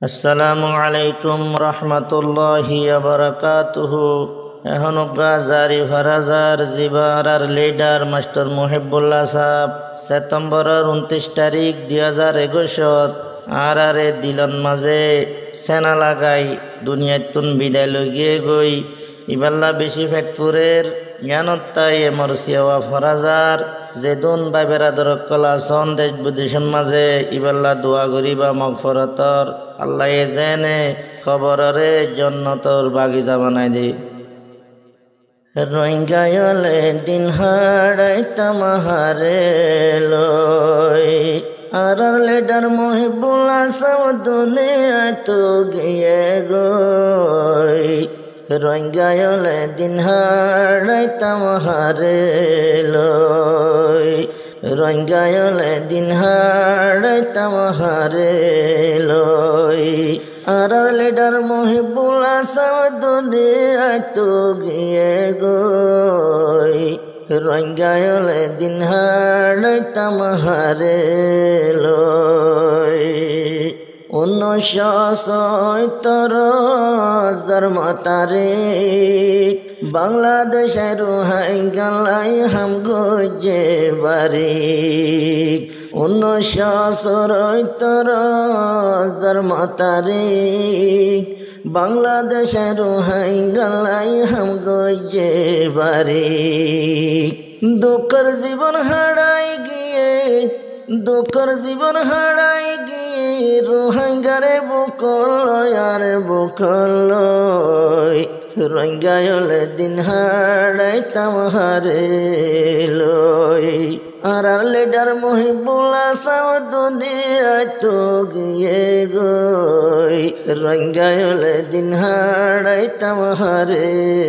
আসসালামু আলাইকুম রহমতুল্লাহি বারাকাতুহু। এখন জারি ফারাজার জিবার আর লিডার মাস্টার মুহিবুল্লাহ সাহেব সেপ্টেম্বরের 29 তারিখ 2021 আর দিলন মাঝে সেনা লাগাই দুনিয়াতুন বিদায় লগিয়ে গই ইবাল্লা বেশি ফেটপুরের জ্ঞানত্তাই এমরসিয়াওয়া ফরাজার যেদুন বাইবেরা দরকলা সন দেশ বিদেশের মাঝে ইবাল্লা দোয়া গরিবা মগফরতর আল্লাহ জেনে খবরে জন্নতর বাগিচা বানাই দে। রোহিঙ্গায়লে দিন হারাইতাম হারে লই আর লেডার মুহিবুল্লাহ সাহেব দুনিয়া তো গিয়ে গই। রোহিঙ্গায়লে দিন হারাইতাম হারে লই রোহিঙ্গায়লে দিন হারাইতাম হারে লই আর লেডার মুহিবুল্লাহ সাহেব দুনিয়া তো গিয়ে গই। রোহিঙ্গায়লে দিন হারাইতাম হারে লই 1970 জন্ম তারিখ বাংলাদেশের রোহিঙ্গালাই হাম গজে বারিক 1970 জন্ম তারিখ বাংলাদেশের রোহিঙ্গালাই হাম গজে বারিক। দুঃখের জীবন হারাই গিয়ে রোহিঙ্গারে বুকল আর বুকল রোহিঙ্গায়লে দিন হারাইতাম হারে লই আর লেডার মুহিবুল্লাহ সাহেব দুনিয়া তো গিয়ে গই। রোহিঙ্গায়লে দিন হারাইতাম হারে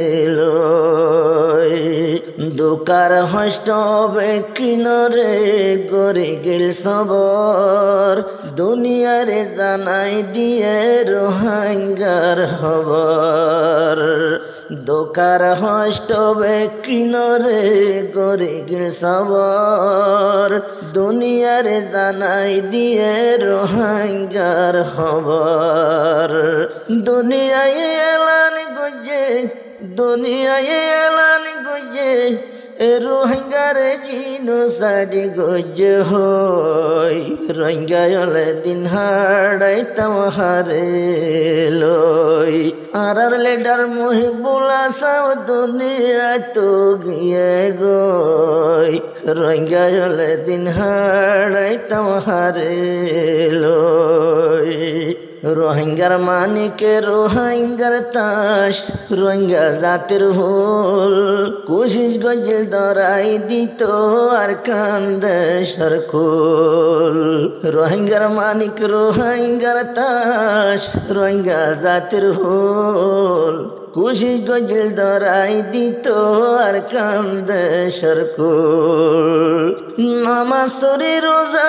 লই দুকার হষ্ট বেকিনরে গরি গেল সবর দুনিয়ারে জানাই দিয়ে রোহিঙ্গার খবর। দোকার হষ্ট বেকিনরে গরি গেল সবর দুনিয়ারে জানাই দিয়ে রোহিঙ্গার খবর। দুনিয়ায় এলান গজে রোহিঙ্গারে জিনোসাইড গজে হই। রোহিঙ্গায়লে দিন হারাইতাম হারে লই আর লেডার মুহিবুল্লাহ সাহেব দুনিয়া তো গিয়ে গই। রোহিঙ্গায়লে দিন হারাইতাম হারে লই রোহিঙ্গার মানিকে রোহিঙ্গার তাস রোহিঙ্গা জাতির ভুল কোশিশ গজল দরাই দিত আর কান্দে সরকুল। রোহিঙ্গার মানিক রোহিঙ্গার তাস রোহিঙ্গা জাতির ভুল কোশিশ গজল দরাই দিত আর কান্দে সরকুল। নমাজরি রোজা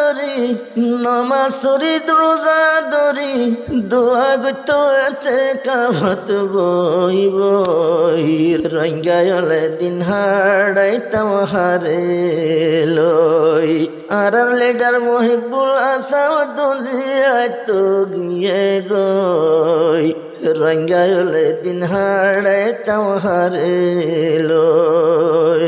ধরি দোয়া গতো এতে কাবত বই বই। রোহিঙ্গায়লে দিন হারাইতাম হারে লই আর লেডার মুহিবুল্লাহ সাহেব দুনিয়া তো গিয়ে গই। রোহিঙ্গায়লে দিন হারাইতাম হারে লই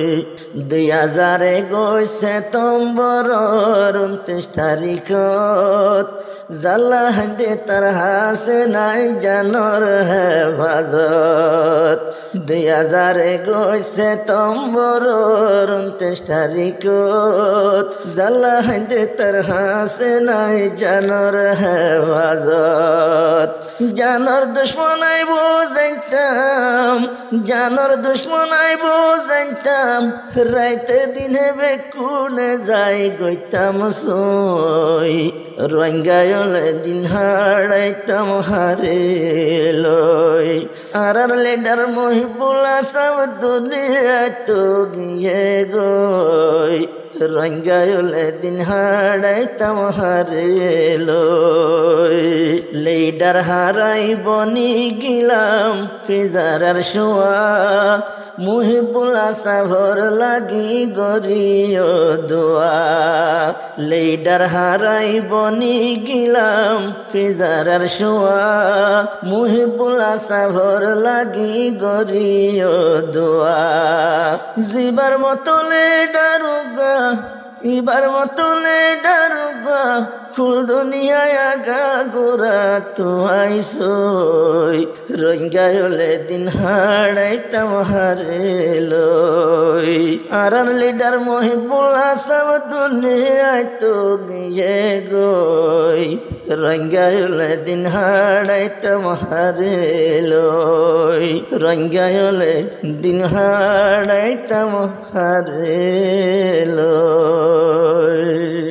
2021 সেপ্টেম্বরের 29 তারিখত জাল্লা হাঁদে তার হাসে নাই জানর হেফাজত। 2021 সেপ্টেম্বরের 29 তারিখত জাল্লা হাঁদে তার হাসে নাই জানর হেফাজত। জানর দুশ্মন আইব জানতাম রাইতে দিনে বেকুনে যাই গইতাম সই। রোহিঙ্গায়লে দিন হারাইতাম হারে লই আর লেডার মুহিবুল্লাহ সাহেব দুনিয়া তো গিয়ে গই। রোহিঙ্গায়লে দিন হারাইতাম হারে লই লিডার হারাই বনি গিলাম ফিজারার শোয়া মুহিবুল আসাভর লাগি গরিয় দোয়া লেইডার হারাই বনি গিলাম ফিজারার শোয়া মুহিবুল আসাভর লাগি গরিয় দোয়া জিবার মতো লেডারুগা ইবার মতো লেডারুগা ফুল দুনিয়ায় আগা গোরা তো আইসই রঙ্গায়লে দিন হারাইতাম হারে লই আর লিডার মহিবুল আসাম দুনিয়ায় তো গিয়ে গই রঙ্গায়লে দিন হারাইতাম হারে লই রঙ্গায়লে দিন হারাইতাম হারে লই